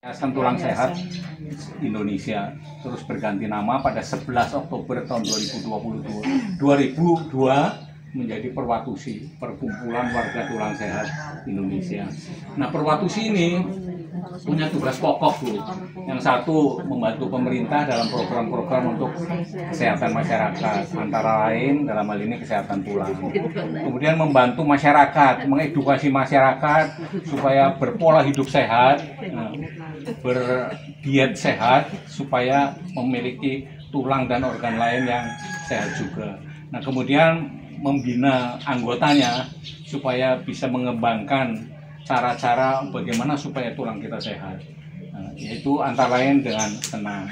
Yayasan Tulang Sehat Indonesia terus berganti nama pada 11 Oktober tahun 2022 menjadi Perwatusi, Perkumpulan Warga Tulang Sehat Indonesia. Nah, Perwatusi ini punya tugas pokok, Bu. Yang satu, membantu pemerintah dalam program-program untuk kesehatan masyarakat, antara lain dalam hal ini kesehatan tulang. Kemudian membantu masyarakat, mengedukasi masyarakat supaya berpola hidup sehat, berdiet sehat, supaya memiliki tulang dan organ lain yang sehat juga. Nah, kemudian membina anggotanya supaya bisa mengembangkan cara-cara bagaimana supaya tulang kita sehat, yaitu antara lain dengan senam.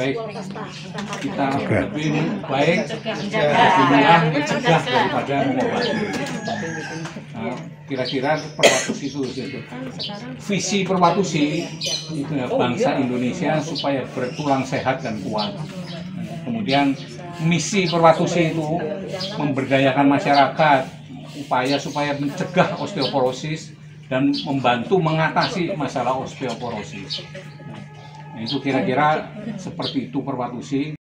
baik kita lebih baik mencegah daripada mengobati. Nah, kira-kira Perwatusi itu visi Perwatusi itu ya, bangsa Indonesia supaya bertulang sehat dan kuat. Kemudian misi Perwatusi itu memberdayakan masyarakat upaya supaya mencegah osteoporosis dan membantu mengatasi masalah osteoporosis. Nah, itu kira-kira seperti itu Perwatusi.